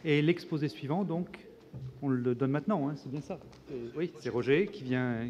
Et l'exposé suivant, donc, on le donne maintenant, hein, c'est bien ça. Oui, c'est Roger qui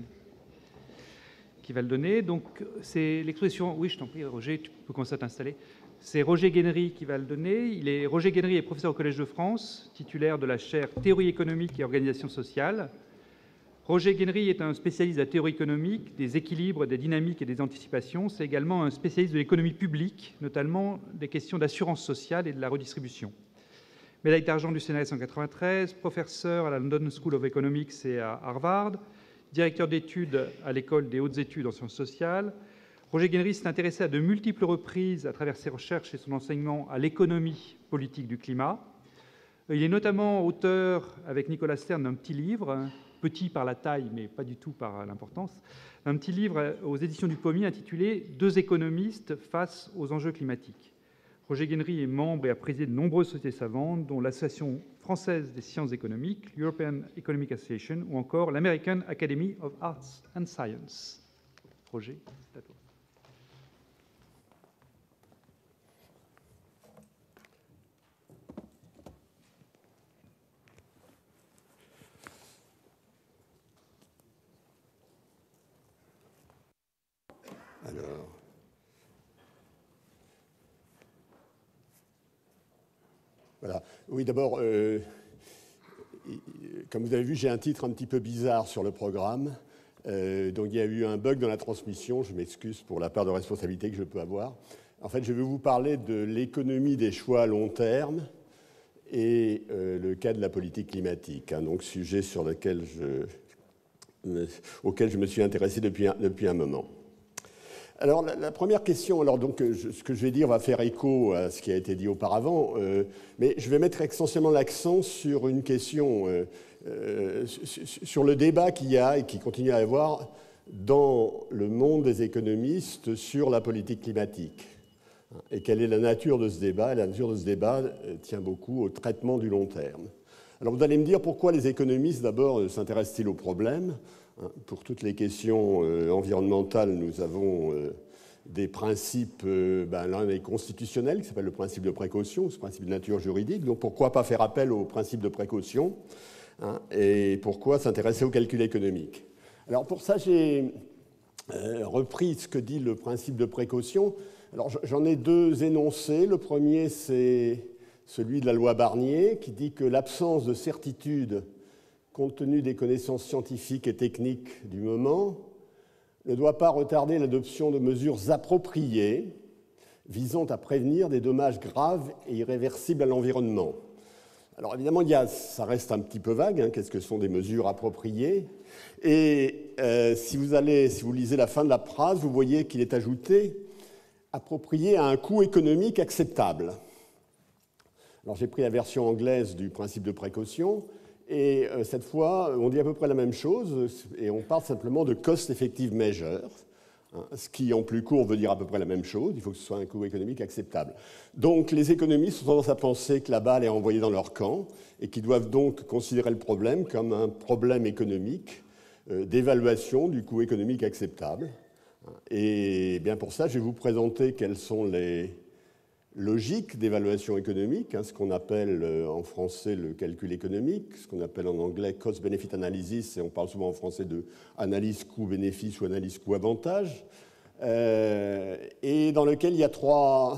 va le donner. Donc, c'est l'exposition. Oui, je t'en prie, Roger, tu peux commencer à t'installer. C'est Roger Guénery qui va le donner. Roger Guénery est professeur au Collège de France, titulaire de la chaire Théorie économique et organisation sociale. Roger Guénery est un spécialiste de la théorie économique, des équilibres, des dynamiques et des anticipations. C'est également un spécialiste de l'économie publique, notamment des questions d'assurance sociale et de la redistribution. Médaille d'argent du CNRS en 1993, professeur à la London School of Economics et à Harvard, directeur d'études à l'École des hautes études en sciences sociales. Roger Guénery s'est intéressé à de multiples reprises, à travers ses recherches et son enseignement, à l'économie politique du climat. Il est notamment auteur, avec Nicolas Stern, d'un petit livre, petit par la taille, mais pas du tout par l'importance, un petit livre aux éditions du Pommier intitulé « Deux économistes face aux enjeux climatiques ». Roger Guénery est membre et a présidé de nombreuses sociétés savantes, dont l'Association française des sciences économiques, l'European Economic Association, ou encore l'American Academy of Arts and Science. Roger, c'est à toi. Alors, voilà. Oui, d'abord, comme vous avez vu, j'ai un titre un petit peu bizarre sur le programme. Donc, il y a eu un bug dans la transmission. Je m'excuse pour la part de responsabilité que je peux avoir. En fait, je vais vous parler de l'économie des choix à long terme et le cas de la politique climatique. Hein, donc, sujet sur lequel auquel je me suis intéressé depuis un moment. Alors, la première question, ce que je vais dire va faire écho à ce qui a été dit auparavant, mais je vais mettre essentiellement l'accent sur une question, sur le débat qu'il y a et qui continue à y avoir dans le monde des économistes sur la politique climatique. Et quelle est la nature de ce débat? Et la nature de ce débat tient beaucoup au traitement du long terme. Alors, vous allez me dire pourquoi les économistes, d'abord, s'intéressent-ils au problème? Pour toutes les questions environnementales, nous avons des principes, l'un est constitutionnel, qui s'appelle le principe de précaution, ce principe de nature juridique. Donc pourquoi pas faire appel au principe de précaution, hein, et pourquoi s'intéresser au calcul économique? Alors pour ça, j'ai repris ce que dit le principe de précaution. Alors j'en ai deux énoncés. Le premier, c'est celui de la loi Barnier, qui dit que l'absence de certitude compte tenu des connaissances scientifiques et techniques du moment, ne doit pas retarder l'adoption de mesures appropriées visant à prévenir des dommages graves et irréversibles à l'environnement. Alors évidemment, ça reste un petit peu vague, hein, qu'est-ce que sont des mesures appropriées? Et si vous lisez la fin de la phrase, vous voyez qu'il est ajouté « approprié à un coût économique acceptable ». Alors j'ai pris la version anglaise du principe de précaution. Et cette fois, on dit à peu près la même chose, et on parle simplement de cost effective measure, hein, ce qui en plus court veut dire à peu près la même chose, il faut que ce soit un coût économique acceptable. Donc les économistes ont tendance à penser que la balle est envoyée dans leur camp, et qu'ils doivent donc considérer le problème comme un problème économique d'évaluation du coût économique acceptable. Et bien pour ça, je vais vous présenter quelles sont les logique d'évaluation économique, hein, ce qu'on appelle en français le calcul économique, ce qu'on appelle en anglais cost-benefit analysis, et on parle souvent en français de analyse coût-bénéfice ou analyse coût-avantage, et dans lequel il y a trois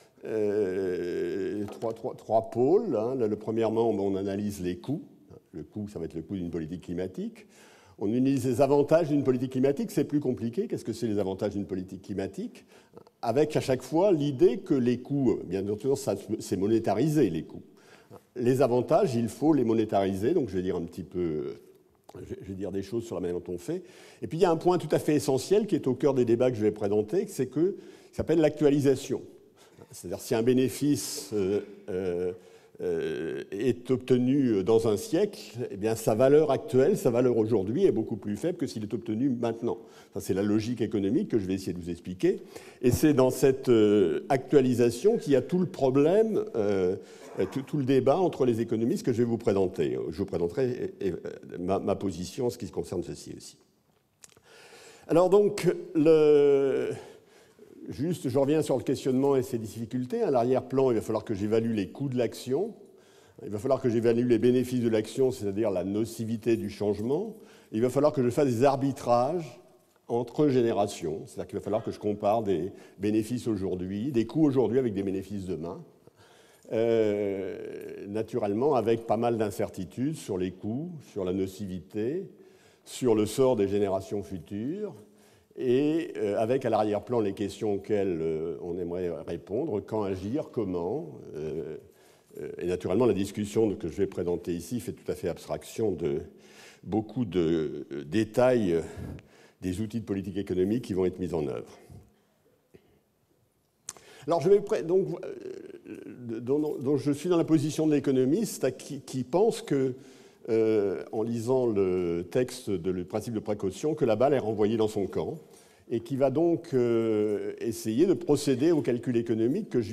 pôles. Hein. Le premièrement, on analyse les coûts. Le coût, ça va être le coût d'une politique climatique. On utilise les avantages d'une politique climatique, c'est plus compliqué. Qu'est-ce que c'est les avantages d'une politique climatique? Avec à chaque fois l'idée que les coûts, bien sûr, c'est monétarisé les coûts. Les avantages, il faut les monétariser, donc je vais dire un petit peu, je vais dire des choses sur la manière dont on fait. Et puis il y a un point tout à fait essentiel qui est au cœur des débats que je vais présenter, c'est que ça s'appelle l'actualisation. C'est-à-dire si un bénéfice est obtenu dans un siècle, eh bien sa valeur actuelle, sa valeur aujourd'hui est beaucoup plus faible que s'il est obtenu maintenant. Ça, c'est la logique économique que je vais essayer de vous expliquer. Et c'est dans cette actualisation qu'il y a tout le problème, tout le débat entre les économistes que je vais vous présenter. Je vous présenterai ma position en ce qui concerne ceci aussi. Alors donc, juste, je reviens sur le questionnement et ses difficultés. À l'arrière-plan, il va falloir que j'évalue les coûts de l'action. Il va falloir que j'évalue les bénéfices de l'action, c'est-à-dire la nocivité du changement. Il va falloir que je fasse des arbitrages entre générations, c'est-à-dire qu'il va falloir que je compare des bénéfices aujourd'hui, des coûts aujourd'hui avec des bénéfices demain. Naturellement, avec pas mal d'incertitudes sur les coûts, sur la nocivité, sur le sort des générations futures, et avec à l'arrière-plan les questions auxquelles on aimerait répondre, quand agir, comment. Et naturellement, la discussion que je vais présenter ici fait tout à fait abstraction de beaucoup de détails des outils de politique économique qui vont être mis en œuvre. Alors, donc, je suis dans la position de l'économiste qui pense que, en lisant le texte du principe de précaution, que la balle est renvoyée dans son camp, et qui va donc essayer de procéder au calcul économique que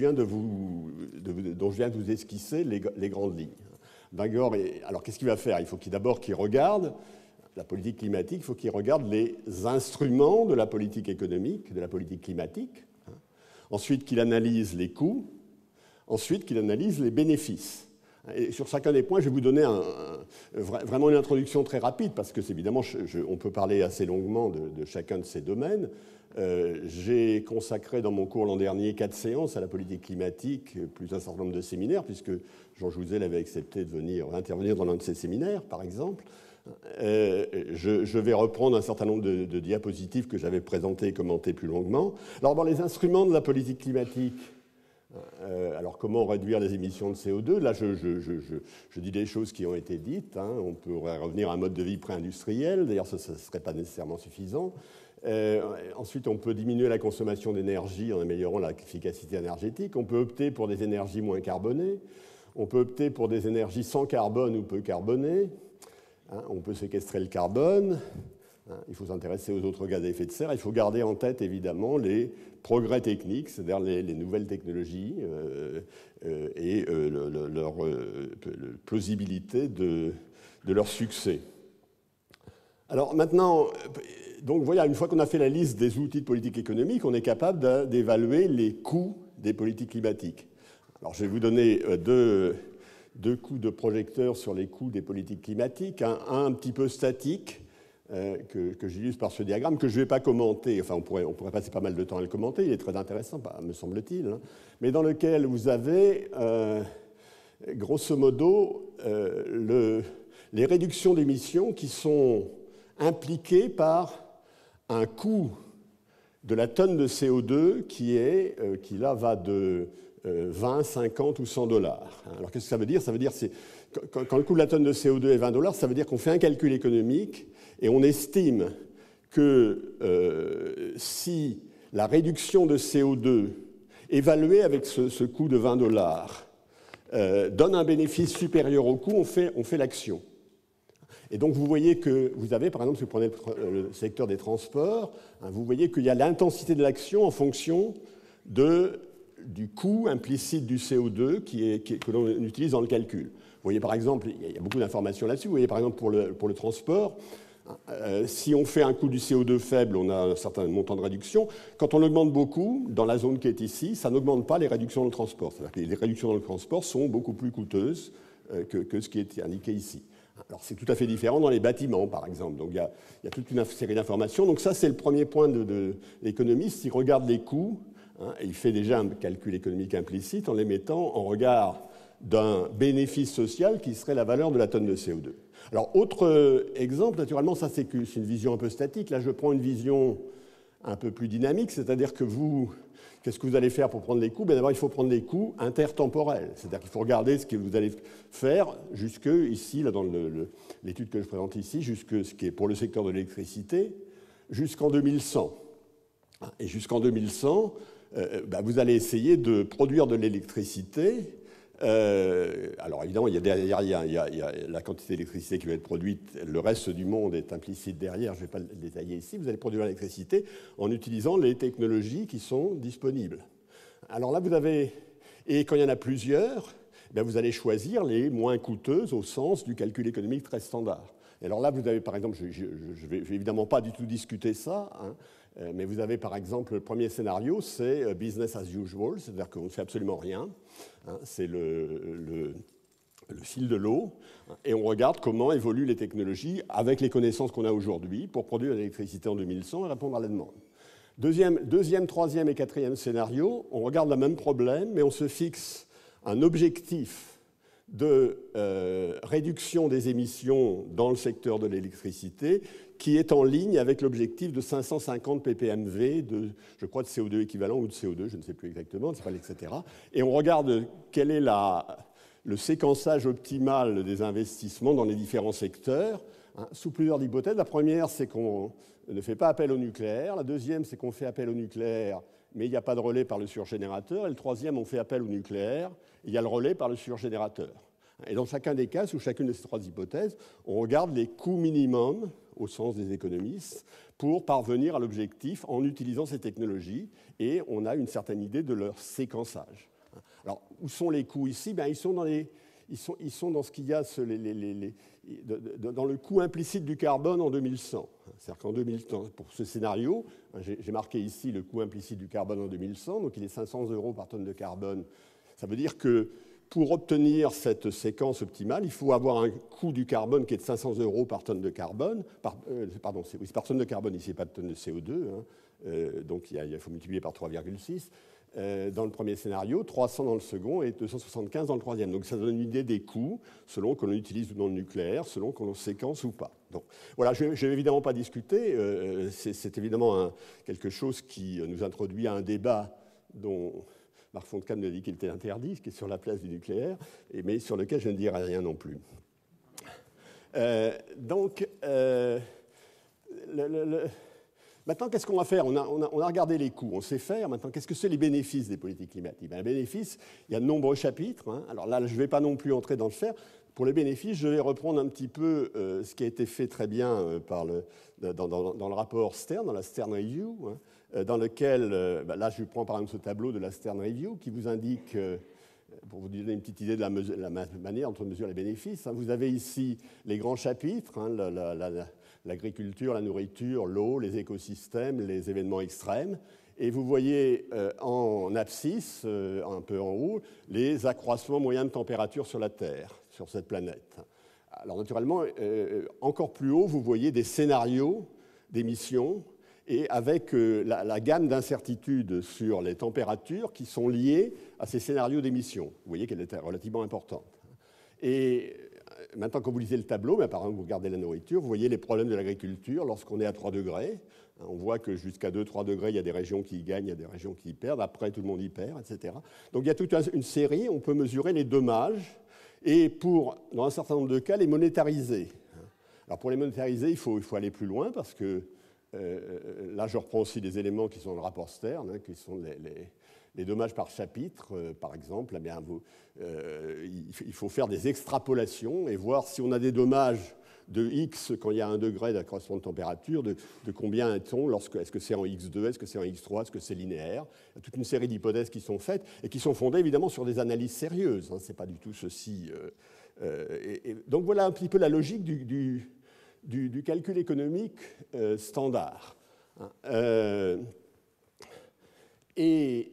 dont je viens de vous esquisser les grandes lignes. Alors, qu'est-ce qu'il va faire? Il faut d'abord qu'il regarde la politique climatique, il faut qu'il regarde les instruments de la politique économique, de la politique climatique. Ensuite, qu'il analyse les coûts. Ensuite, qu'il analyse les bénéfices. Et sur chacun des points, je vais vous donner vraiment une introduction très rapide, parce que, évidemment, on peut parler assez longuement de chacun de ces domaines. J'ai consacré dans mon cours l'an dernier 4 séances à la politique climatique, plus un certain nombre de séminaires, puisque Jean Jouzel avait accepté de venir intervenir dans l'un de ces séminaires, par exemple. Je vais reprendre un certain nombre de diapositives que j'avais présentées et commentées plus longuement. Alors, dans les instruments de la politique climatique, alors comment réduire les émissions de CO2? Là, je dis des choses qui ont été dites. On pourrait revenir à un mode de vie pré-industriel. D'ailleurs, ça ne serait pas nécessairement suffisant. Ensuite, on peut diminuer la consommation d'énergie en améliorant l'efficacité énergétique. On peut opter pour des énergies moins carbonées. On peut opter pour des énergies sans carbone ou peu carbonées. On peut séquestrer le carbone. Il faut s'intéresser aux autres gaz à effet de serre. Il faut garder en tête, évidemment, les progrès techniques, c'est-à-dire les nouvelles technologies et leur plausibilité de leur succès. Alors maintenant, donc voilà, une fois qu'on a fait la liste des outils de politique économique, on est capable d'évaluer les coûts des politiques climatiques. Alors je vais vous donner deux coups de projecteur sur les coûts des politiques climatiques, un petit peu statique, que j'illustre par ce diagramme, que je ne vais pas commenter, enfin on pourrait passer pas mal de temps à le commenter, il est très intéressant, me semble-t-il, mais dans lequel vous avez, grosso modo, les réductions d'émissions qui sont impliquées par un coût de la tonne de CO2 qui là va de 20, 50 ou 100 $. Alors qu'est-ce que ça veut dire? Ça veut dire quand le coût de la tonne de CO2 est 20 $, ça veut dire qu'on fait un calcul économique et on estime que si la réduction de CO2 évaluée avec ce coût de 20 $ donne un bénéfice supérieur au coût, on fait l'action. Et donc vous voyez que vous avez, par exemple, si vous prenez le secteur des transports, vous voyez qu'il y a l'intensité de l'action en fonction du coût implicite du CO2 que l'on utilise dans le calcul. Vous voyez par exemple, il y a beaucoup d'informations là-dessus, vous voyez par exemple pour le transport, si on fait un coût du CO2 faible, on a un certain montant de réduction. Quand on augmente beaucoup, dans la zone qui est ici, ça n'augmente pas les réductions dans le transport. C'est-à-dire que les réductions dans le transport sont beaucoup plus coûteuses que ce qui est indiqué ici. Alors c'est tout à fait différent dans les bâtiments, par exemple. Donc il y a toute une série d'informations. Donc ça, c'est le premier point de l'économiste. Il regarde les coûts, et il fait déjà un calcul économique implicite en les mettant en regard d'un bénéfice social qui serait la valeur de la tonne de CO2. Alors, autre exemple, naturellement, ça c'est une vision un peu statique. Là, je prends une vision un peu plus dynamique, c'est-à-dire que qu'est-ce que vous allez faire pour prendre les coûts? D'abord, il faut prendre les coûts intertemporels. C'est-à-dire qu'il faut regarder ce que vous allez faire jusque ici, là, dans l'étude que je présente ici, jusque ce qui est pour le secteur de l'électricité, jusqu'en 2100. Et jusqu'en 2100, vous allez essayer de produire de l'électricité. Alors évidemment, il y a la quantité d'électricité qui va être produite, le reste du monde est implicite derrière, je ne vais pas le détailler ici. Vous allez produire l'électricité en utilisant les technologies qui sont disponibles. Alors là, et quand il y en a plusieurs, vous allez choisir les moins coûteuses au sens du calcul économique très standard. Et alors là, vous avez par exemple, je ne vais évidemment pas du tout discuter ça, mais vous avez par exemple le premier scénario, c'est business as usual, c'est-à-dire qu'on ne fait absolument rien. C'est le fil de l'eau, et on regarde comment évoluent les technologies avec les connaissances qu'on a aujourd'hui pour produire l'électricité en 2100 et répondre à la demande. Deuxième, troisième et quatrième scénario, on regarde le même problème, mais on se fixe un objectif de réduction des émissions dans le secteur de l'électricité qui est en ligne avec l'objectif de 550 ppmv de, je crois, de CO2 équivalent ou de CO2, je ne sais plus exactement, etc. Et on regarde quel est le séquençage optimal des investissements dans les différents secteurs, hein, sous plusieurs hypothèses. La première, c'est qu'on ne fait pas appel au nucléaire. La deuxième, c'est qu'on fait appel au nucléaire, mais il n'y a pas de relais par le surgénérateur. Et le troisième, on fait appel au nucléaire, il y a le relais par le surgénérateur. Et dans chacun des cas, sous chacune de ces trois hypothèses, on regarde les coûts minimums, au sens des économistes, pour parvenir à l'objectif en utilisant ces technologies, et on a une certaine idée de leur séquençage. Alors, où sont les coûts ici? Ben, ils sont dans ce qu'il y a dans le coût implicite du carbone en 2100. C'est-à-dire qu'en 2100, pour ce scénario, j'ai marqué ici le coût implicite du carbone en 2100, donc il est 500 € par tonne de carbone. Ça veut dire que pour obtenir cette séquence optimale, il faut avoir un coût du carbone qui est de 500 € par tonne de carbone. Pardon, c'est par tonne de carbone ici, pas de tonne de CO2. Hein. Donc il faut multiplier par 3,6. Dans le premier scénario, 300 dans le second et 275 dans le troisième. Donc ça donne une idée des coûts selon que l'on utilise ou non le nucléaire, selon que l'on séquence ou pas. Donc voilà, je ne vais évidemment pas discuter. C'est évidemment quelque chose qui nous introduit à un débat dont Marc Fontcalm nous a dit qu'il était interdit, qui est sur la place du nucléaire, mais sur lequel je ne dirai rien non plus. Maintenant, qu'est-ce qu'on va faire? On a regardé les coûts, on sait faire. Maintenant, qu'est-ce que c'est les bénéfices des politiques climatiques? Les bénéfices, il y a de nombreux chapitres. Hein. Alors là, je ne vais pas non plus entrer dans le faire. Pour les bénéfices, je vais reprendre un petit peu ce qui a été fait très bien dans le rapport Stern, dans la Stern Review, hein, dans lequel, là, je prends par exemple ce tableau de la Stern Review qui vous indique, pour vous donner une petite idée de la manière dont on mesure les bénéfices, hein, vous avez ici les grands chapitres, hein, l'agriculture, la nourriture, l'eau, les écosystèmes, les événements extrêmes. Et vous voyez en abscisse, un peu en haut, les accroissements moyens de température sur la Terre, sur cette planète. Alors naturellement, encore plus haut, vous voyez des scénarios d'émissions et avec la gamme d'incertitudes sur les températures qui sont liées à ces scénarios d'émissions. Vous voyez qu'elle est relativement importante. Et maintenant, quand vous lisez le tableau, par exemple, vous regardez la nourriture, vous voyez les problèmes de l'agriculture lorsqu'on est à 3 degrés. On voit que jusqu'à 2-3 degrés, il y a des régions qui y gagnent, il y a des régions qui y perdent. Après, tout le monde y perd, etc. Donc, il y a toute une série. On peut mesurer les dommages et, dans un certain nombre de cas, les monétariser. Alors, pour les monétariser, il faut aller plus loin parce que là, je reprends aussi des éléments qui sont dans le rapport Stern, hein, qui sont les dommages par chapitre, par exemple. Eh bien, il faut faire des extrapolations et voir si on a des dommages de X quand il y a 1 degré d'accroissement de température, de combien est-on, est-ce que c'est en X2, est-ce que c'est en X3, est-ce que c'est linéaire. Il y a toute une série d'hypothèses qui sont faites et qui sont fondées évidemment sur des analyses sérieuses. Hein, ce n'est pas du tout ceci. Donc voilà un petit peu la logique du calcul économique standard. Et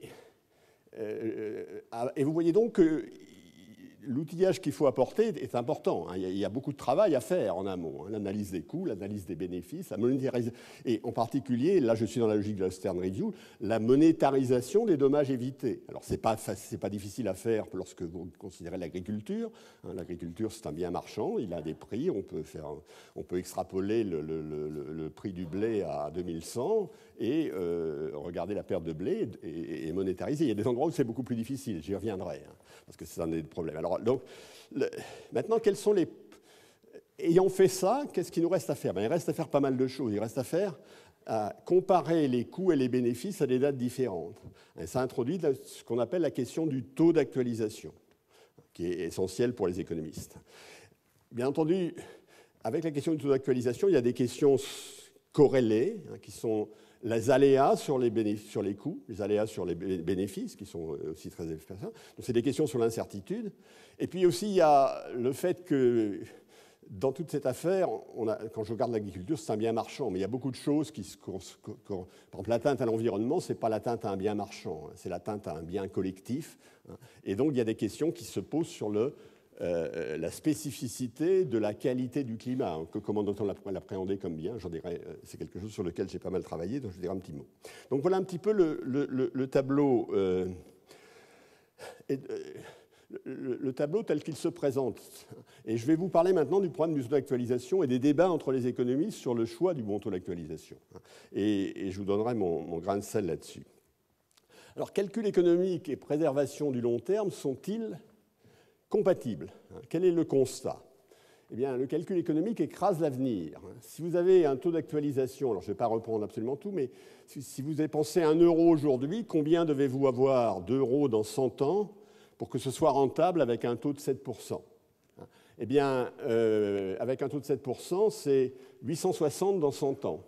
vous voyez donc que l'outillage qu'il faut apporter est important. Hein. Il y a beaucoup de travail à faire en amont. Hein. L'analyse des coûts, l'analyse des bénéfices, la monétarisation. Et en particulier, là je suis dans la logique de la Stern Review, la monétarisation des dommages évités. Alors c'est pas difficile à faire lorsque vous considérez l'agriculture. Hein. L'agriculture c'est un bien marchand, il a des prix, on peut extrapoler le prix du blé à 2100 et regarder la perte de blé et monétariser. Il y a des endroits où c'est beaucoup plus difficile, j'y reviendrai, hein, parce que c'est un des problèmes. Alors, donc, maintenant, quels sont les... Ayant fait ça, qu'est-ce qu'il nous reste à faire? Il reste à faire pas mal de choses. Il reste à comparer les coûts et les bénéfices à des dates différentes. Et ça introduit ce qu'on appelle la question du taux d'actualisation, qui est essentielle pour les économistes. Bien entendu, avec la question du taux d'actualisation, il y a des questions corrélées, hein, qui sont les aléas sur les coûts, les aléas sur les bénéfices, qui sont aussi très importants. Donc, c'est des questions sur l'incertitude. Et puis aussi, il y a le fait que, dans toute cette affaire, quand je regarde l'agriculture, c'est un bien marchand, mais il y a beaucoup de choses par exemple, l'atteinte à l'environnement, ce n'est pas l'atteinte à un bien marchand, hein, c'est l'atteinte à un bien collectif. Hein. Et donc, il y a des questions qui se posent sur la spécificité de la qualité du climat. Comment doit-on l'appréhender comme bien? J'en dirais, c'est quelque chose sur lequel j'ai pas mal travaillé, donc je dirais un petit mot. Donc voilà un petit peu le tableau. Le tableau tel qu'il se présente. Et je vais vous parler maintenant du problème du taux d'actualisation et des débats entre les économistes sur le choix du bon taux d'actualisation. Et je vous donnerai mon grain de sel là-dessus. Alors, calcul économique et préservation du long terme sont-ils compatibles? Quel est le constat? Eh bien, le calcul économique écrase l'avenir. Si vous avez un taux d'actualisation, alors je ne vais pas reprendre absolument tout, mais si vous avez pensé 1 euro aujourd'hui, combien devez-vous avoir d'euros dans 100 ans pour que ce soit rentable avec un taux de 7%? Eh bien, avec un taux de 7%, c'est 860 dans 100 ans.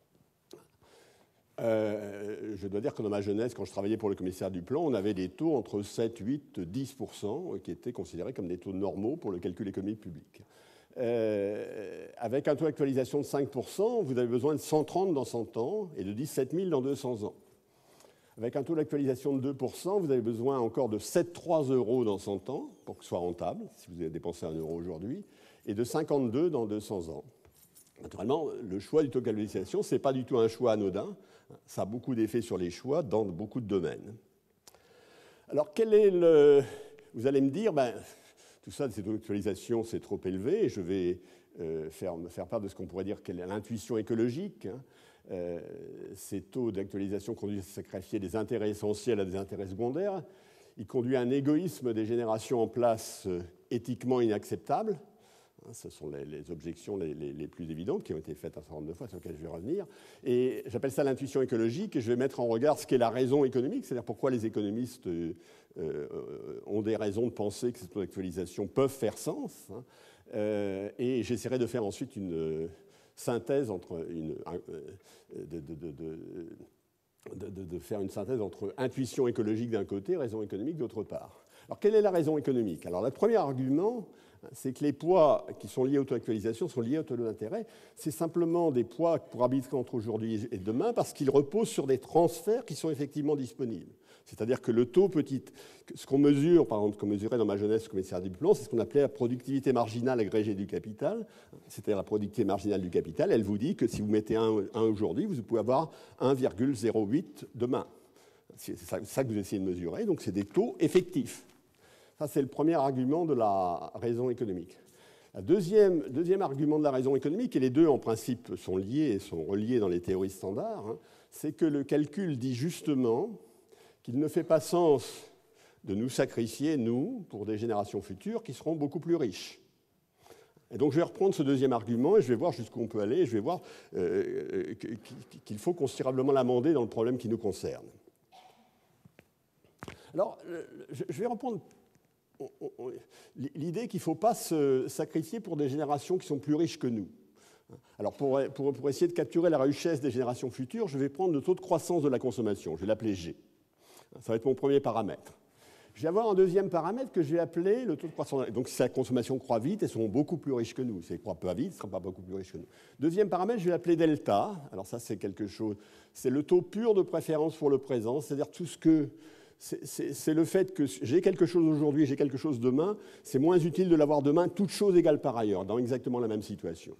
Je dois dire que dans ma jeunesse, quand je travaillais pour le commissaire du plan, on avait des taux entre 7, 8, 10% qui étaient considérés comme des taux normaux pour le calcul économique public. Avec un taux d'actualisation de 5%, vous avez besoin de 130 dans 100 ans et de 17 000 dans 200 ans. Avec un taux d'actualisation de 2%, vous avez besoin encore de 7,3 euros dans 100 ans pour que ce soit rentable, si vous avez dépensé 1 euro aujourd'hui, et de 52 dans 200 ans. Naturellement, le choix du taux d'actualisation, ce n'est pas du tout un choix anodin. Ça a beaucoup d'effets sur les choix dans beaucoup de domaines. Alors, quel est le... Vous allez me dire, tout ça, ces taux d'actualisation, c'est trop élevé, et je vais faire part de ce qu'on pourrait dire qu'est l'intuition écologique. Ces taux d'actualisation conduisent à sacrifier des intérêts essentiels à des intérêts secondaires. Il conduit à un égoïsme des générations en place éthiquement inacceptable. Ce sont les objections les plus évidentes qui ont été faites un certain nombre de fois, sur lesquelles je vais revenir. Et j'appelle ça l'intuition écologique, et je vais mettre en regard ce qu'est la raison économique, c'est-à-dire pourquoi les économistes ont des raisons de penser que ces taux d'actualisation peuvent faire sens. Et j'essaierai de faire ensuite une synthèse entre faire une synthèse entre intuition écologique d'un côté et raison économique d'autre part. Alors, quelle est la raison économique? Alors, le premier argument, c'est que les poids qui sont liés au taux d'actualisation sont liés au taux d'intérêt. C'est simplement des poids pour arbitrer entre aujourd'hui et demain parce qu'ils reposent sur des transferts qui sont effectivement disponibles. C'est-à-dire que le taux petit, ce qu'on mesure, par exemple, qu'on mesurait dans ma jeunesse au commissaire du plan, c'est ce qu'on appelait la productivité marginale agrégée du capital. C'est-à-dire la productivité marginale du capital, elle vous dit que si vous mettez 1 aujourd'hui, vous pouvez avoir 1,08 demain. C'est ça que vous essayez de mesurer, donc c'est des taux effectifs. Ça, c'est le premier argument de la raison économique. Le deuxième argument de la raison économique, et les deux en principe sont liés et sont reliés dans les théories standards, c'est que le calcul dit justement qu'il ne fait pas sens de nous sacrifier, nous, pour des générations futures qui seront beaucoup plus riches. Et donc je vais reprendre ce deuxième argument et je vais voir jusqu'où on peut aller et je vais voir qu'il faut considérablement l'amender dans le problème qui nous concerne. Alors, je vais reprendre l'idée qu'il ne faut pas se sacrifier pour des générations qui sont plus riches que nous. Alors, pour essayer de capturer la richesse des générations futures, je vais prendre le taux de croissance de la consommation. Je vais l'appeler G. Ça va être mon premier paramètre. Je vais avoir un deuxième paramètre que je vais appeler le taux de croissance. Donc, si la consommation croît vite, elles seront beaucoup plus riches que nous. Si elles ne croient pas vite, elles ne seront pas beaucoup plus riches que nous. Deuxième paramètre, je vais l'appeler delta. Alors ça, c'est quelque chose... C'est le taux pur de préférence pour le présent, c'est-à-dire tout ce que... C'est le fait que j'ai quelque chose aujourd'hui et j'ai quelque chose demain, c'est moins utile de l'avoir demain, toutes choses égales par ailleurs, dans exactement la même situation.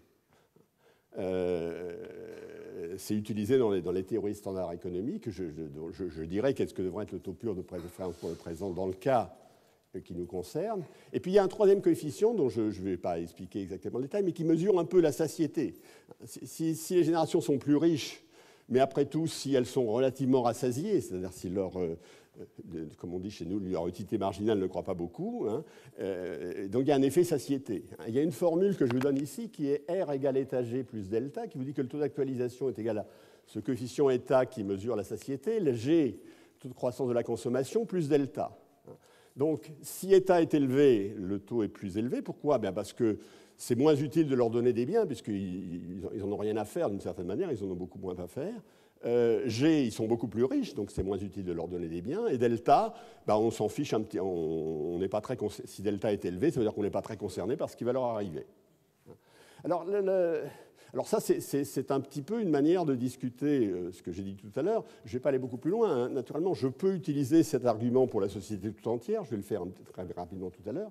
C'est utilisé dans les théories standards économiques. Je dirais qu'est-ce que devrait être le taux pur de préférence pour le présent dans le cas qui nous concerne. Et puis il y a un troisième coefficient dont je ne vais pas expliquer exactement le détail, mais qui mesure un peu la satiété. Si les générations sont plus riches, mais après tout, si elles sont relativement rassasiées, c'est-à-dire si leur, comme on dit chez nous, leur utilité marginale ne croît pas beaucoup, donc il y a un effet satiété. Il y a une formule que je vous donne ici qui est R égale état G plus delta, qui vous dit que le taux d'actualisation est égal à ce coefficient état qui mesure la satiété, le G, taux de croissance de la consommation, plus delta. Donc si état est élevé, le taux est plus élevé. Pourquoi? Bien parce que c'est moins utile de leur donner des biens, puisqu'ils n'en ont rien à faire d'une certaine manière, ils en ont beaucoup moins à faire. G, ils sont beaucoup plus riches, donc c'est moins utile de leur donner des biens. Et delta, on s'en fiche un petit. On n'est pas très si delta est élevé, ça veut dire qu'on n'est pas très concerné par ce qui va leur arriver. Alors ça, c'est un petit peu une manière de discuter ce que j'ai dit tout à l'heure. Je ne vais pas aller beaucoup plus loin. Naturellement, je peux utiliser cet argument pour la société tout entière. Je vais le faire très rapidement tout à l'heure.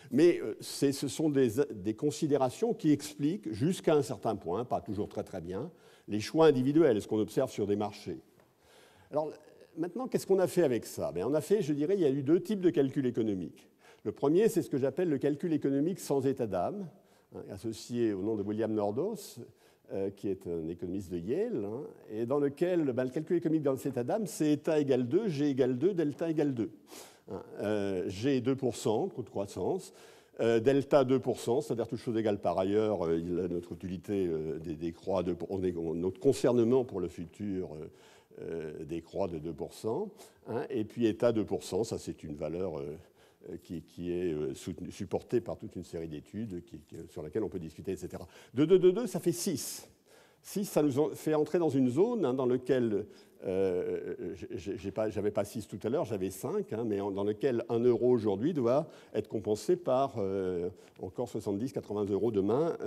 Mais ce sont des considérations qui expliquent, jusqu'à un certain point, pas toujours très très bien, les choix individuels, ce qu'on observe sur des marchés. Alors maintenant, qu'est-ce qu'on a fait avec ça? On a fait, je dirais, il y a eu deux types de calculs économiques. Le premier, c'est ce que j'appelle le calcul économique sans état d'âme, associé au nom de William Nordhaus, qui est un économiste de Yale, et dans lequel le calcul économique dans cet état d'âme, c'est état égale 2, G égale 2, delta égale 2. G 2%, taux de croissance, delta 2%, c'est-à-dire toute chose égale par ailleurs, notre utilité décroît, notre concernement pour le futur décroît de 2%, et puis état 2%, ça c'est une valeur qui est supportée par toute une série d'études sur laquelle on peut discuter, etc. De 2, 2, 2, ça fait 6. 6, ça nous fait entrer dans une zone dans laquelle, j'avais pas 6 tout à l'heure, j'avais 5, mais dans laquelle 1 euro aujourd'hui doit être compensé par encore 70, 80 euros demain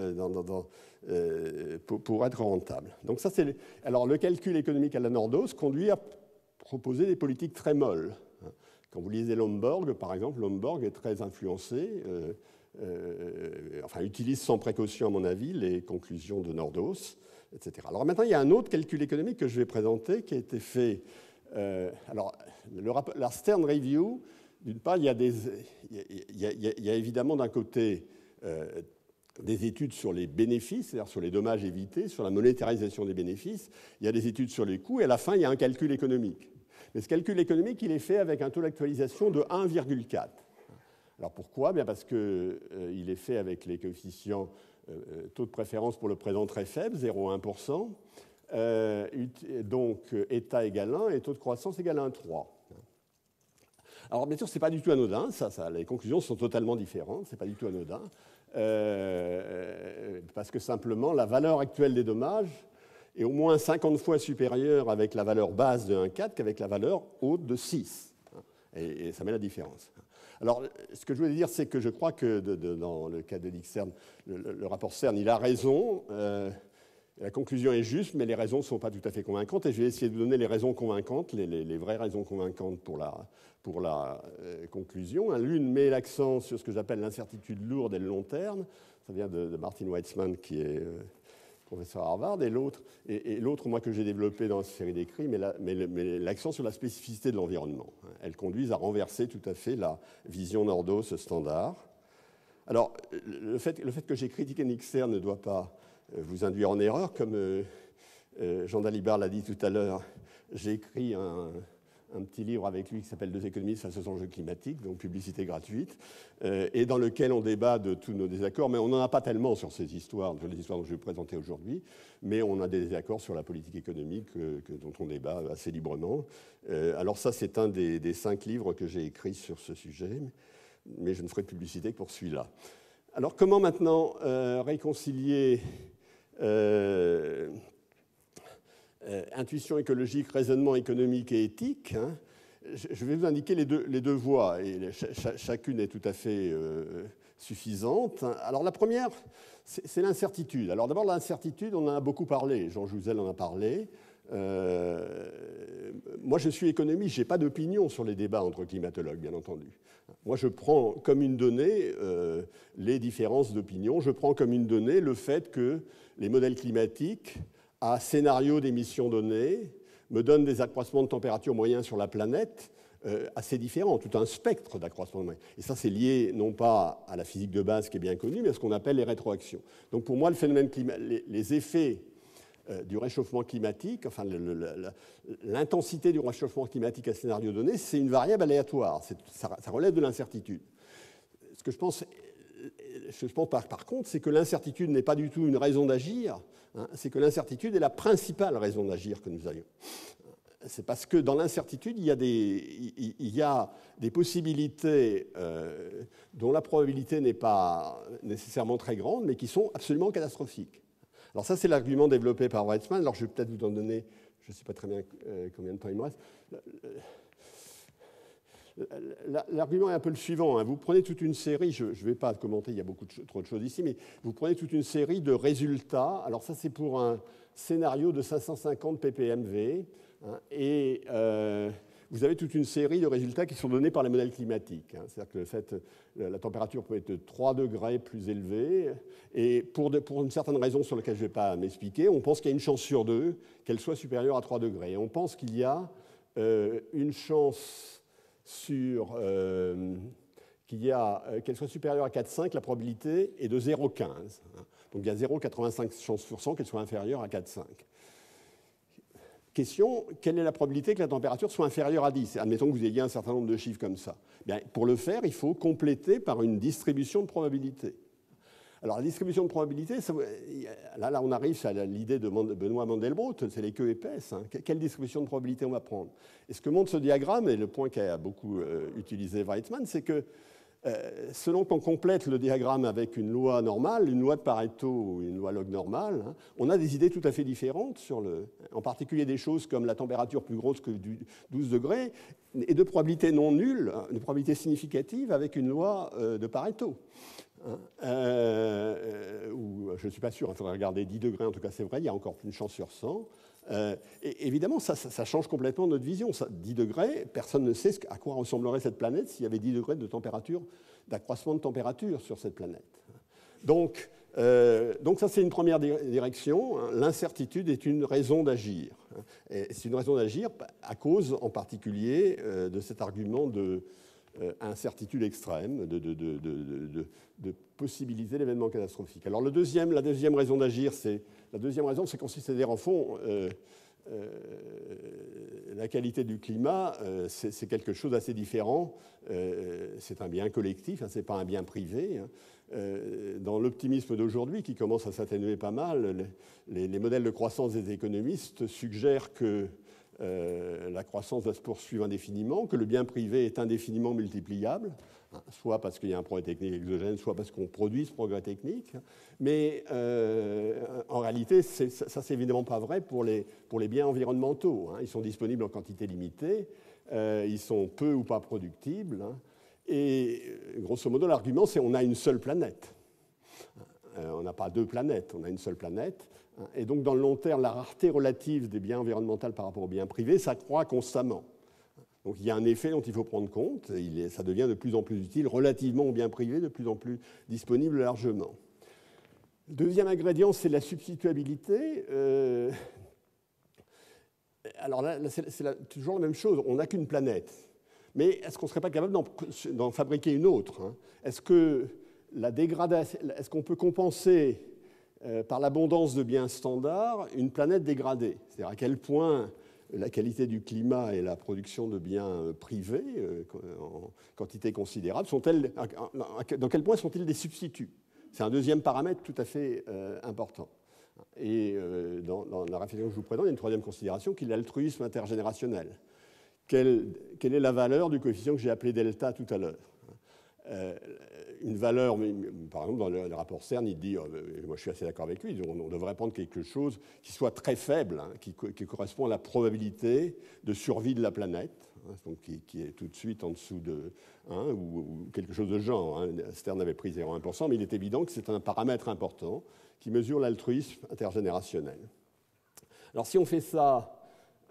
pour être rentable. Donc ça, c'est alors le calcul économique à la Nordhaus conduit à proposer des politiques très molles. Quand vous lisez Lomborg, par exemple, Lomborg est très influencé, utilise sans précaution, à mon avis, les conclusions de Nordhaus, etc. Alors maintenant, il y a un autre calcul économique que je vais présenter qui a été fait. La Stern Review, d'une part, il y a évidemment d'un côté des études sur les bénéfices, c'est-à-dire sur les dommages évités, sur la monétarisation des bénéfices. Il y a des études sur les coûts, et à la fin, il y a un calcul économique. Mais ce calcul économique, il est fait avec un taux d'actualisation de 1,4. Alors pourquoi? Bien parce qu'il est fait avec les coefficients taux de préférence pour le présent très faible, 0,1%, donc état égale 1 et taux de croissance égale 1,3. Alors bien sûr, ce n'est pas du tout anodin, les conclusions sont totalement différentes, ce n'est pas du tout anodin, parce que simplement la valeur actuelle des dommages est au moins 50 fois supérieure avec la valeur base de 1,4 qu'avec la valeur haute de 6. Et ça met la différence. Alors, ce que je voulais dire, c'est que je crois que dans le cas de Stern, le rapport Stern, il a raison. La conclusion est juste, mais les raisons ne sont pas tout à fait convaincantes. Et je vais essayer de vous donner les raisons convaincantes, les vraies raisons convaincantes pour la conclusion. L'une met l'accent sur ce que j'appelle l'incertitude lourde et le long terme. Ça vient de Martin Weitzman, qui est professeur à Harvard, et l'autre, moi, que j'ai développé dans cette série d'écrits, mais l'accent sur la spécificité de l'environnement. Elles conduisent à renverser tout à fait la vision Nordhaus standard. Alors, le fait que j'ai critiqué Nick Stern ne doit pas vous induire en erreur. Comme Jean Dalibard l'a dit tout à l'heure, j'ai écrit un petit livre avec lui qui s'appelle « Deux économistes face aux enjeux climatiques », donc publicité gratuite, et dans lequel on débat de tous nos désaccords, mais on n'en a pas tellement sur ces histoires, sur les histoires dont je vais vous présenter aujourd'hui, mais on a des désaccords sur la politique économique dont on débat assez librement. Alors ça, c'est un des 5 livres que j'ai écrits sur ce sujet, mais je ne ferai de publicité que pour celui-là. Alors comment maintenant réconcilier intuition écologique, raisonnement économique et éthique? Je vais vous indiquer les deux voies, et chacune est tout à fait suffisante. Alors la première, c'est l'incertitude. Alors d'abord, l'incertitude, on en a beaucoup parlé, Jean Jouzel en a parlé. Moi, je suis économiste, je n'ai pas d'opinion sur les débats entre climatologues, bien entendu. Moi, je prends comme une donnée les différences d'opinion, je prends comme une donnée le fait que les modèles climatiques, à scénario d'émissions données, me donnent des accroissements de température moyens sur la planète assez différents, tout un spectre d'accroissement de moyens. Et ça, c'est lié non pas à la physique de base qui est bien connue, mais à ce qu'on appelle les rétroactions. Donc pour moi, le phénomène les effets du réchauffement climatique, enfin l'intensité du réchauffement climatique à scénario donné, c'est une variable aléatoire, ça relève de l'incertitude. Ce que je pense par contre, c'est que l'incertitude n'est pas du tout une raison d'agir, c'est que l'incertitude est la principale raison d'agir que nous ayons. C'est parce que dans l'incertitude, il y a des possibilités dont la probabilité n'est pas nécessairement très grande, mais qui sont absolument catastrophiques. Alors ça, c'est l'argument développé par Weitzman. Alors je vais peut-être vous en donner, je ne sais pas très bien combien de temps il me reste. L'argument est un peu le suivant. Vous prenez toute une série, je ne vais pas commenter, il y a trop de choses ici, mais vous prenez toute une série de résultats. Alors ça, c'est pour un scénario de 550 ppmv. Et vous avez toute une série de résultats qui sont donnés par les modèles climatiques. Hein. C'est-à-dire que le fait, la température peut être de 3 degrés plus élevée, et pour une certaine raison sur laquelle je ne vais pas m'expliquer, on pense qu'il y a une chance sur 2 qu'elle soit supérieure à 3 degrés. Et on pense qu'il y a une chance sur... qu'elle soit supérieure à 4,5, la probabilité est de 0,15. Donc il y a 0,85 chances sur 100 qu'elle soit inférieure à 4,5. Question, quelle est la probabilité que la température soit inférieure à 10? Admettons que vous ayez un certain nombre de chiffres comme ça. Bien, pour le faire, il faut compléter par une distribution de probabilité. Alors la distribution de probabilité, là on arrive à l'idée de Benoît Mandelbrot, c'est les queues épaisses. Hein. Quelle distribution de probabilité on va prendre? Et ce que montre ce diagramme, et le point qu'a beaucoup utilisé Weizmann, c'est que selon qu'on complète le diagramme avec une loi normale, une loi de Pareto ou une loi log normale, hein, on a des idées tout à fait différentes en particulier des choses comme la température plus grosse que 12 degrés et de probabilité non nulle, de probabilité significative avec une loi de Pareto. Je ne suis pas sûr, il faudrait regarder 10 degrés, en tout cas c'est vrai, il y a encore une chance sur 100. Et évidemment, ça change complètement notre vision. 10 degrés, personne ne sait à quoi ressemblerait cette planète s'il y avait 10 degrés de température, d'accroissement de température sur cette planète. Donc ça, c'est une première direction. L'incertitude est une raison d'agir. Et c'est une raison d'agir à cause, en particulier, de cet argument de incertitude extrême, de possibiliser l'événement catastrophique. Alors la deuxième raison d'agir, c'est consiste à dire, en fond, la qualité du climat, c'est quelque chose d'assez différent. C'est un bien collectif, hein, ce n'est pas un bien privé. Hein. Dans l'optimisme d'aujourd'hui, qui commence à s'atténuer pas mal, les modèles de croissance des économistes suggèrent que la croissance va se poursuivre indéfiniment, que le bien privé est indéfiniment multipliable, hein, soit parce qu'il y a un progrès technique exogène, soit parce qu'on produit ce progrès technique. Mais en réalité, ça c'est évidemment pas vrai pour les biens environnementaux. Hein. Ils sont disponibles en quantité limitée, ils sont peu ou pas productibles. Hein, et grosso modo, l'argument, c'est qu'on a une seule planète. On n'a pas 2 planètes, on a une seule planète. Et donc, dans le long terme, la rareté relative des biens environnementaux par rapport aux biens privés s'accroît constamment. Donc, il y a un effet dont il faut prendre compte. Ça devient de plus en plus utile relativement aux biens privés, de plus en plus disponible largement. Deuxième ingrédient, c'est la substituabilité. Alors là, c'est toujours la même chose. On n'a qu'une planète. Mais est-ce qu'on ne serait pas capable d'en fabriquer une autre, hein? Est-ce qu'on peut compenser par l'abondance de biens standards une planète dégradée? C'est-à-dire à quel point la qualité du climat et la production de biens privés en quantité considérable dans quel point sont-ils des substituts? C'est un deuxième paramètre tout à fait important. Et dans la réflexion que je vous présente, il y a une troisième considération qui est l'altruisme intergénérationnel. Quelle est la valeur du coefficient que j'ai appelé delta tout à l'heure? Une valeur, par exemple, dans le rapport CERN, il dit, moi je suis assez d'accord avec lui, on devrait prendre quelque chose qui soit très faible, hein, qui correspond à la probabilité de survie de la planète, hein, donc qui est tout de suite en dessous de 1 ou quelque chose de genre. Hein. CERN avait pris 0,1%, mais il est évident que c'est un paramètre important qui mesure l'altruisme intergénérationnel. Alors si on fait ça...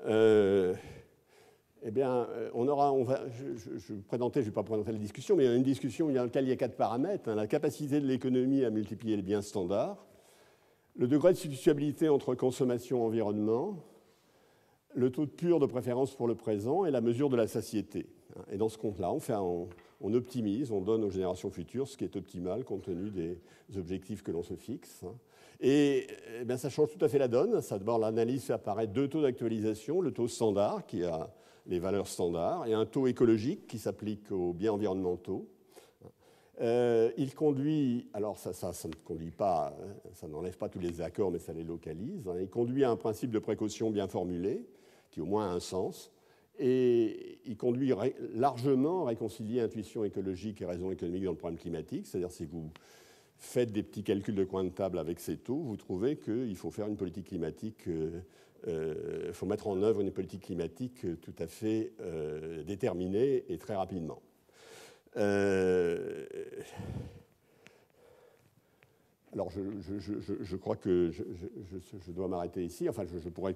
eh bien, je ne vais pas présenter la discussion, mais il y a une discussion dans laquelle il y a 4 paramètres. Hein, la capacité de l'économie à multiplier les biens standards, le degré de substituabilité entre consommation et environnement, le taux de pur de préférence pour le présent et la mesure de la satiété. Et dans ce compte-là, on optimise, on donne aux générations futures ce qui est optimal compte tenu des objectifs que l'on se fixe. Et eh bien, ça change tout à fait la donne. D'abord, l'analyse fait apparaître 2 taux d'actualisation, le taux standard qui a les valeurs standards, et un taux écologique qui s'applique aux biens environnementaux. Il conduit, alors ça ne conduit pas, ça n'enlève pas tous les accords, mais ça les localise. Hein, il conduit à un principe de précaution bien formulé, qui au moins a un sens, et il conduit largement à réconcilier intuition écologique et raison économique dans le problème climatique, c'est-à-dire si vous faites des petits calculs de coin de table avec ces taux, vous trouvez qu'il faut faire une politique climatique, il faut mettre en œuvre une politique climatique tout à fait déterminée et très rapidement. Alors, je crois que je dois m'arrêter ici. Enfin, je pourrais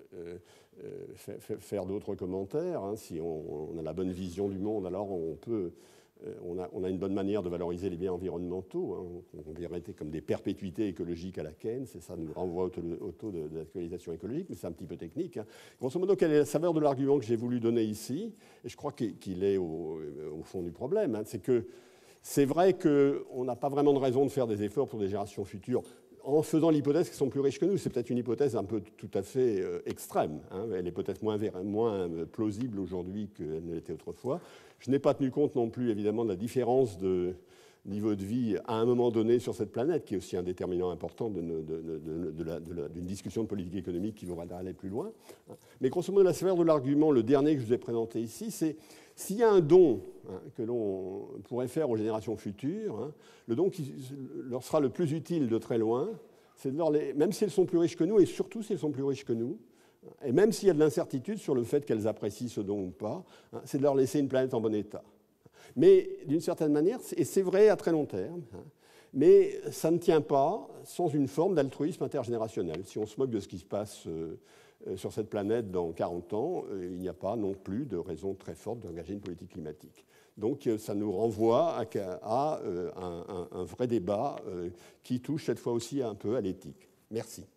faire d'autres commentaires. Hein. Si on a la bonne vision du monde, alors on a une bonne manière de valoriser les biens environnementaux. Hein. On verrait comme des perpétuités écologiques à la Keynes, et ça nous renvoie au taux d'actualisation écologique, mais c'est un petit peu technique. Hein. Grosso modo, quelle est la saveur de l'argument que j'ai voulu donner ici? Et je crois qu'il est au fond du problème. Hein. C'est que c'est vrai qu'on n'a pas vraiment de raison de faire des efforts pour des générations futures en faisant l'hypothèse qu'elles sont plus riches que nous. C'est peut-être une hypothèse un peu tout à fait extrême. Hein. Elle est peut-être moins plausible aujourd'hui qu'elle ne l'était autrefois. Je n'ai pas tenu compte non plus, évidemment, de la différence de niveau de vie à un moment donné sur cette planète, qui est aussi un déterminant important d'une discussion de politique économique qui voudra aller plus loin. Mais grosso modo, la saveur de l'argument, le dernier que je vous ai présenté ici, c'est s'il y a un don que l'on pourrait faire aux générations futures, le don qui leur sera le plus utile de très loin, c'est de même si elles sont plus riches que nous, et surtout si elles sont plus riches que nous, et même s'il y a de l'incertitude sur le fait qu'elles apprécient ce don ou pas, c'est de leur laisser une planète en bon état. Mais d'une certaine manière, et c'est vrai à très long terme, mais ça ne tient pas sans une forme d'altruisme intergénérationnel. Si on se moque de ce qui se passe sur cette planète dans 40 ans, il n'y a pas non plus de raison très forte d'engager une politique climatique. Donc ça nous renvoie à un vrai débat qui touche cette fois aussi un peu à l'éthique. Merci.